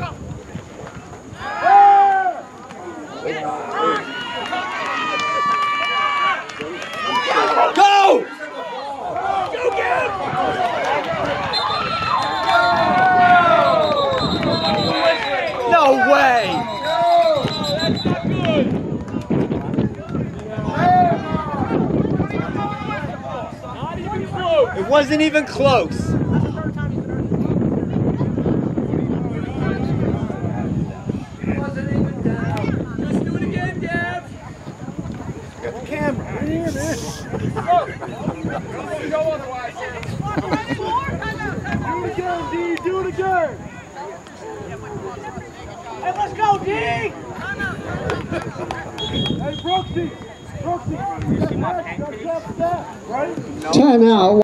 Go! No way! That's not good! Not even close! It wasn't even close. Let's do it again, Gav! Got the camera. Right here, man. Go otherwise. Do it again, D. Do it again. Hey, let's go, D. Hey, Brooksy. Brooksy. Right? Time out.